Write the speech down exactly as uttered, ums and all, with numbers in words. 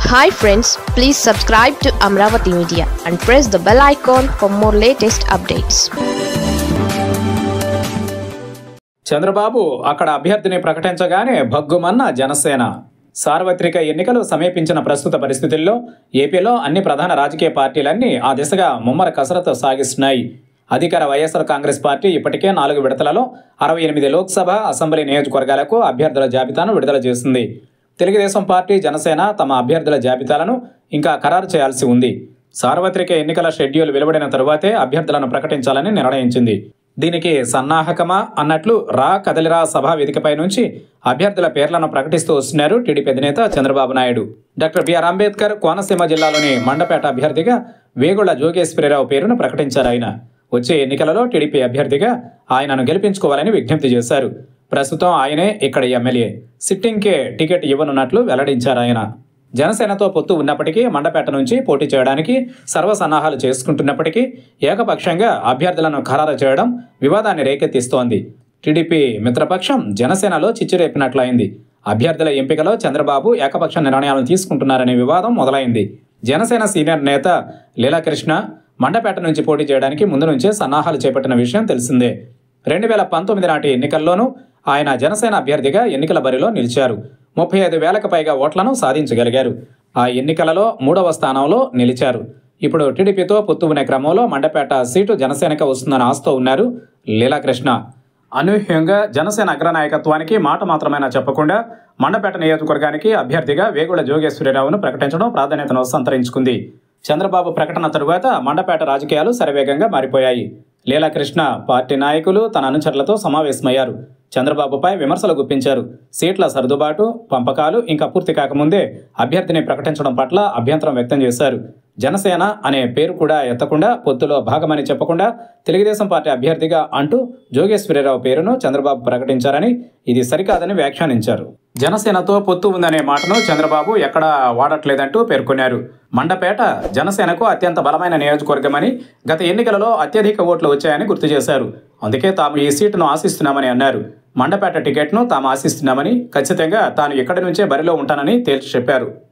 Hi friends, please subscribe to Amravati Media and press the bell icon for more latest updates. Chandrababu అక్కడ అభ్యర్థిని ప్రకటించగానే భగ్గుమన్న జనసేన. సార్వత్రిక ఎన్నికలు సమీపించిన ప్రస్తుత పరిస్థితుల్లో ఏపీలో అన్ని ప్రధాన రాజకీయ పార్టీలన్నీ ఆ దిశగా ముమ్మర కసరత్తు సాగిస్తున్నాయి. అధికార వైఎస్ఆర్ కాంగ్రెస్ పార్టీ ఇప్పటికే నాలుగు విడతలలో అరవై ఎనిమిది లోక్సభ అసెంబ్లీ నియోజకవర్గాలకు అభ్యర్థుల జాబితాను విడుదల చేసింది. తెలుగుదేశం పార్టీ, జనసేన తమ అభ్యర్థుల జాబితాలను ఇంకా ఖరారు చేయాల్సి ఉంది. సార్వత్రిక ఎన్నికల షెడ్యూల్ వెలువడిన తరువాతే అభ్యర్థులను ప్రకటించాలని నిర్ణయించింది. దీనికి సన్నాహకమా అన్నట్లు రా కదలిరా సభా వేదికపై నుంచి అభ్యర్థుల పేర్లను ప్రకటిస్తూ వస్తున్నారు టీడీపీ అధినేత చంద్రబాబు నాయుడు. డాక్టర్ బిఆర్ అంబేద్కర్ కోనసీమ జిల్లాలోని మండపేట అభ్యర్థిగా వేగుళ్ల జోగేశ్వరరావు పేరును ప్రకటించారు. ఆయన వచ్చే ఎన్నికలలో టీడీపీ అభ్యర్థిగా ఆయనను గెలిపించుకోవాలని విజ్ఞప్తి చేశారు. ప్రస్తుతం ఆయనే ఇక్కడ ఎమ్మెల్యే. సిట్టింగ్కే టికెట్ ఇవ్వనున్నట్లు వెల్లడించారు ఆయన. జనసేనతో పొత్తు ఉన్నప్పటికీ మండపేట నుంచి పోటీ చేయడానికి సర్వసన్నాహాలు చేసుకుంటున్నప్పటికీ ఏకపక్షంగా అభ్యర్థులను ఖరారు చేయడం వివాదాన్ని రేకెత్తిస్తోంది. టీడీపీ మిత్రపక్షం జనసేనలో చిచ్చురేపినట్లయింది. అభ్యర్థుల ఎంపికలో చంద్రబాబు ఏకపక్ష నిర్ణయాలను తీసుకుంటున్నారనే వివాదం మొదలైంది. జనసేన సీనియర్ నేత లీలాకృష్ణ మండపేట నుంచి పోటీ చేయడానికి ముందు నుంచే సన్నాహాలు చేపట్టిన విషయం తెలిసిందే. రెండు వేల పంతొమ్మిది నాటి ఎన్నికల్లోనూ ఆయన జనసేన అభ్యర్థిగా ఎన్నికల బరిలో నిలిచారు. ముప్పై ఐదు వేలకు పైగా ఓట్లను సాధించగలిగారు. ఆ ఎన్నికలలో మూడవ స్థానంలో నిలిచారు. ఇప్పుడు టీడీపీతో పొత్తు ఉన్న క్రమంలో మండపేట సీటు జనసేనకు వస్తుందని ఆశతో ఉన్నారు లీలాకృష్ణ. అనూహ్యంగా జనసేన అగ్రనాయకత్వానికి మాట మాత్రమైనా చెప్పకుండా మండపేట నియోజకవర్గానికి అభ్యర్థిగా వేగుళ్ల జోగేశ్వరరావును ప్రకటించడం ప్రాధాన్యతను సంతరించుకుంది. చంద్రబాబు ప్రకటన తరువాత మండపేట రాజకీయాలు శరవేగంగా మారిపోయాయి. లీలాకృష్ణ పార్టీ నాయకులు తన అనుచరులతో సమావేశమయ్యారు. చంద్రబాబుపై విమర్శలు గుప్పించారు. సీట్ల సర్దుబాటు, పంపకాలు ఇంకా పూర్తి కాకముందే అభ్యర్థిని ప్రకటించడం పట్ల అభ్యంతరం వ్యక్తం చేశారు. జనసేన అనే పేరు కూడా ఎత్తకుండా, పొత్తులో భాగమని చెప్పకుండా తెలుగుదేశం పార్టీ అభ్యర్థిగా అంటూ జోగేశ్వరరావు పేరును చంద్రబాబు ప్రకటించారని, ఇది సరికాదని వ్యాఖ్యానించారు. జనసేనతో పొత్తు ఉందనే మాటను చంద్రబాబు ఎక్కడా వాడట్లేదంటూ పేర్కొన్నారు. మండపేట జనసేనకు అత్యంత బలమైన నియోజకవర్గమని, గత ఎన్నికలలో అత్యధిక ఓట్లు వచ్చాయని గుర్తు చేశారు. అందుకే తాము ఈ సీటును ఆశిస్తున్నామని అన్నారు. మండపేట టికెట్ను తాము ఆశిస్తున్నామని, ఖచ్చితంగా తాను ఇక్కడి నుంచే బరిలో ఉంటానని తేల్చి చెప్పారు.